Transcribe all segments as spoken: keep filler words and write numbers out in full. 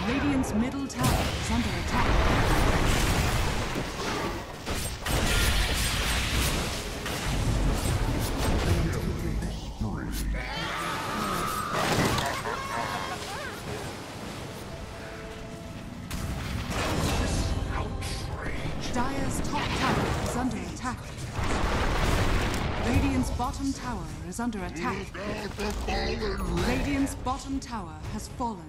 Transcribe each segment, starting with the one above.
Radiant's middle tower is under attack. Dire's top tower is under attack. Radiant's bottom tower is under attack. Radiant's bottom tower has fallen.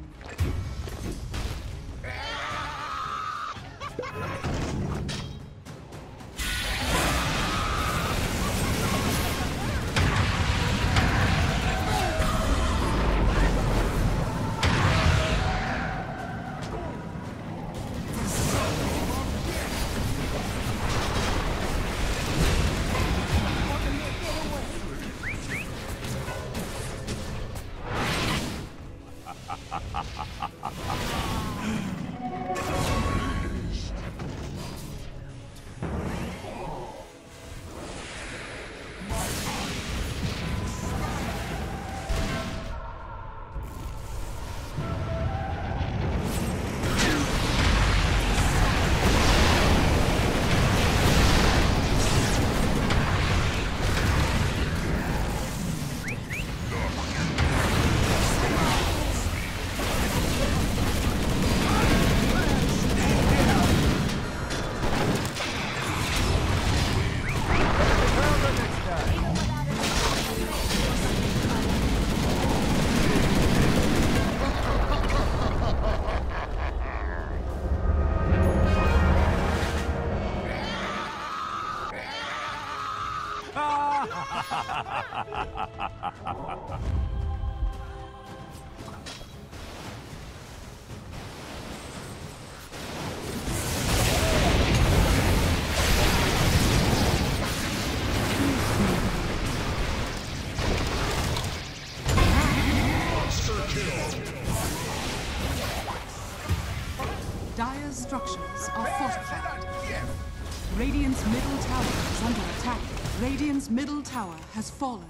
Dire's structures are fortified. Radiant's middle tower is under attack. Radiant's middle tower has fallen.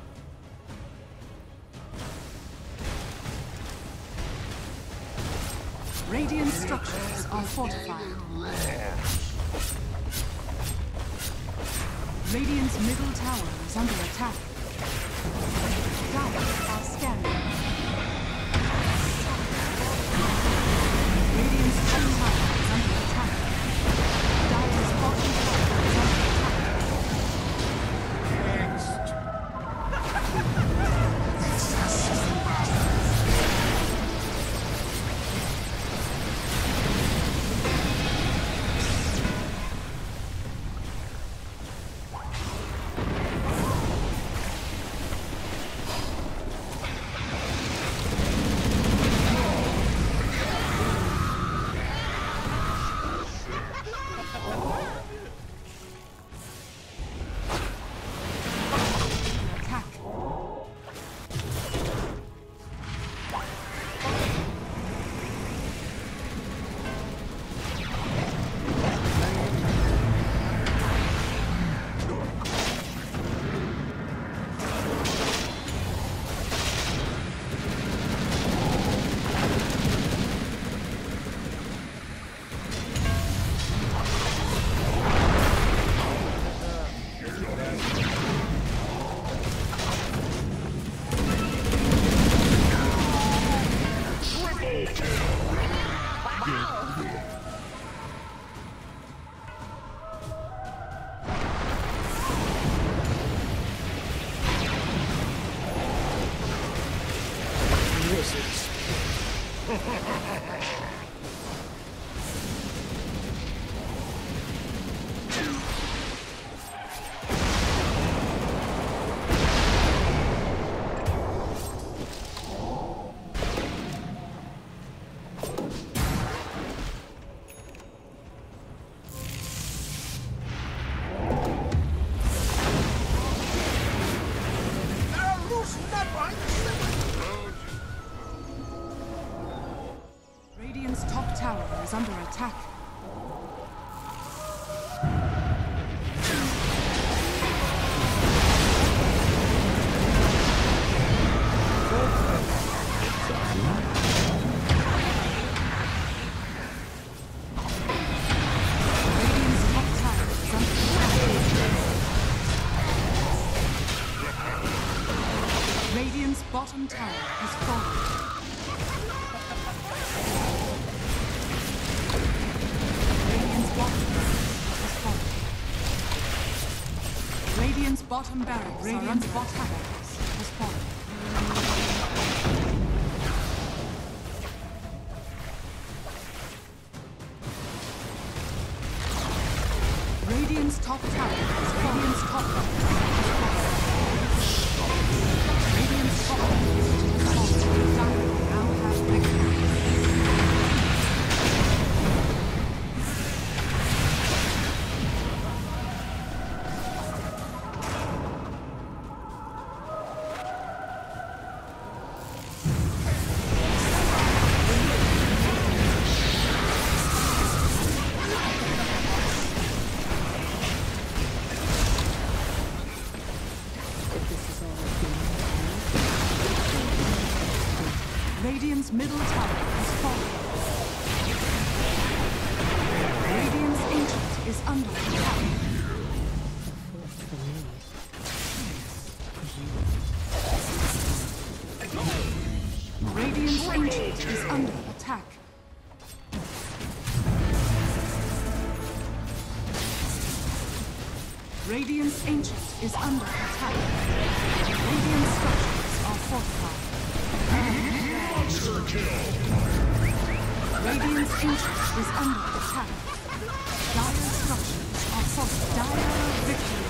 Radiant's structures are fortified. Radiant's middle tower is under attack. Dire are scanning. Radiant's top tower is under attack. Dire's bottom tower is under Radiant's top tower is under attack. bottom barracks are under attack. Has fallen. Radiant's top tower is Radiant's top tower has fallen. Radiant's top tower has fallen. Dire now have victory. Radiant's middle tower has fallen. Radiant's ancient is under attack. Radiant's ancient is under attack. Radiant's ancient is under attack. Radiant structures are fortified. Monster kill! Radiant's ancient is under attack. Dire structures are fortified. Dire victory.